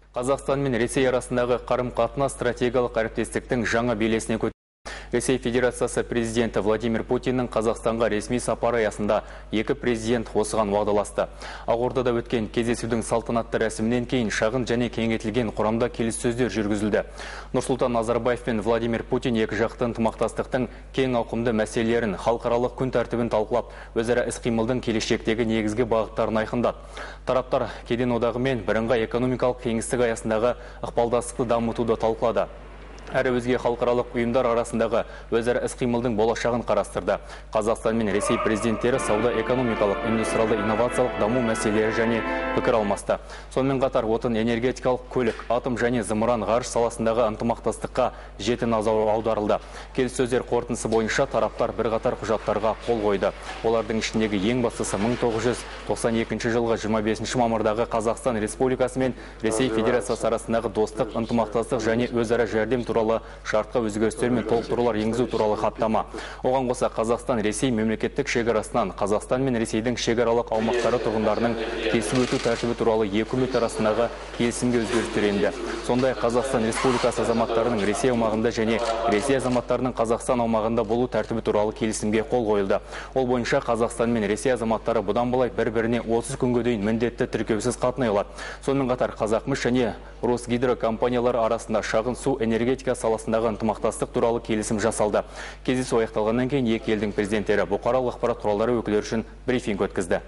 Қазақстан мен Ресей арасындағы қарым-қатынас стратегиялық әріптестіктің жаңа белесіне көтерілді. Ресей Федерациясы президенті Владимир Путиннің Қазақстанға ресми сапары аясында екі президент осыған уағдаласты. Ақордада өткен кездесудің салтанатты рәсімінен кейін шағын және кеңейтілген құрамда келіссөздер жүргізілді. Нұрсұлтан Назарбаев пен Владимир Путин екі жақты ынтымақтастықтың кең ауқымды мәселелерін, халықаралық күн тәртібін талқылап, өзара іс-қимылдың келешектегі негізгі бағыттарын айқындады. Тараптар кеден одағы мен бірыңғай экономикалық кеңістік аясындағы ықпалдастықты дамытуды талқылады. Әрі өзге халықаралық ұйымдар арасындағы өзара іс-қимылдың болашағын қарастырды. Қазақстан мен Ресей президенттері сауда, экономикалық, индустриалды, инновациялық даму мәселелері және пікір алмасты. Сонымен қатар отын, энергетикалық, көлік, атом және зымыран ғарыш саласындағы ынтымақтастыққа жіті назар аударылды. Келіссөздер қорытындысы бойынша тараптар бірқатар құжаттарға қол қойды. Олардың ішіндегі ең бастысы 1992 жылғы 25 мамырдағы Қазақстан Республикасы мен Ресей Федерациясы арасындағы достық, ынтымақтастық және өзара жәрдем туралы шартқа өзгерістер мен толықтырулар енгізу туралы хаттама. Оған қоса Қазақстан Ресей мемлекеттік шекарасынан Қазақстан мен Ресейдің шекаралық аумақтары тұрғындарының кесіп өту тәртібі туралы екі үкімет арасындағы келісімге өзгерістер енді. Сондай Қазақстан Республикасы азаматтарының Ресей аумағында және Ресей азаматтарының Қазақстан аумағында болу тәртібі туралы келісімге қол қойылды. Ол бойынша Қазақстан мен Ресей азаматтары бұдан былай бір-біріне 30 күнге дейін міндетті тіркеусіз қатынай алады. Сонымен қатар Қазақмыс және Росгидро компаниялары арасында шағын су энергетика саласындағы ынтымақтастық туралы келісім жасалды. Кездесу аяқталғаннан кейін екі елдің президенттері бұқаралық ақпарат құралдары өкілдері үшін брифинг өткізді.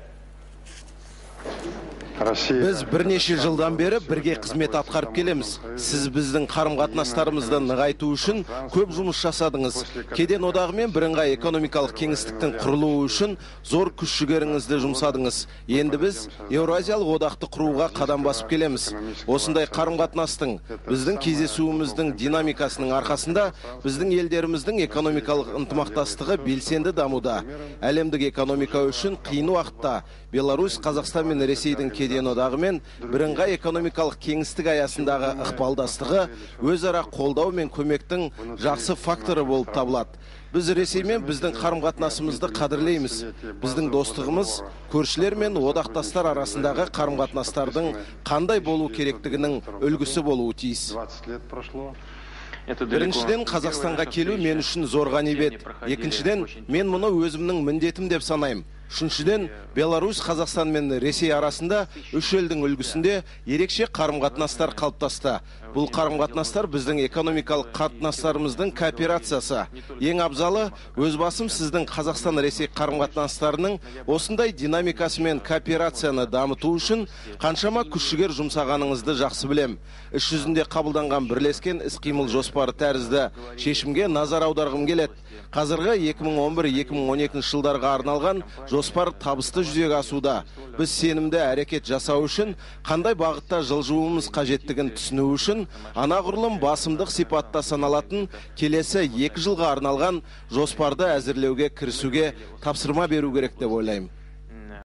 Біз бірнеше жылдан бері бірге қызмет атқарып келеміз. Сіз біздің қарым-қатынастарымызды нығайту үшін көп жұмыс жасадыңыз. Кеден одағы мен бірыңғай экономикалық кеңістіктің құрылуы үшін зор күш-жігеріңізді жұмсадыңыз. Енді біз Еуразиялық одақты құруға қадам басып келеміз. Осындай қарым-қатынастың, біздің кездесуіміздің динамикасының арқасында біздің елдеріміздің экономикалық ынтымақтастығы белсенді дамуда. Әлемдік экономика үшін қиын уақытта Беларусь, Қазақстан мен Ресейдің кеден одағы мен бірыңғай экономикалық кеңістік аясындағы ықпалдастығы өзара қолдау мен көмектің жақсы факторы болып табылады. Біз Ресеймен біздің қарым-қатынасымызды қадірлейміз. Біздің достығымыз көршілер мен одақтастар арасындағы қарым-қатынастардың қандай болу керектігінің үлгісі болуы тиіс. Біріншіден, Қазақстанға келу мен үшін зор ғанибет. Екіншіден, мен мұны өзімнің міндетім деп санаймын. Үшіншіден, Беларусь, Қазақстан мен Ресей арасында үш елдің үлгісінде ерекше қарым-қатынастар қалыптасты. Бұл қарым-қатынастар біздің экономикалық қатынастарымыздың кооперациясы. Ең абзалы, өз басым сіздің Қазақстан-Ресей қарым-қатынастарының осындай динамикасы мен кооперацияны дамыту үшін қаншама күш-жігер жұмсағаныңызды жақсы білем. Іс жүзінде қабылданған бірлескен іс-қимыл жоспары тәрізді шешімге назар аударғым келеді. Қазіргі 2011-2012 жылдарға арналған жоспар табысты жүзеге асуда. Біз сенімді әрекет жасау үшін қандай бағытта жылжуымыз қажеттігін түсіну үшін анағұрлым басымдық сипатта саналатын келесі 2 жылға арналған жоспарды әзірлеуге кірісуге тапсырма беру керек деп ойлаймын.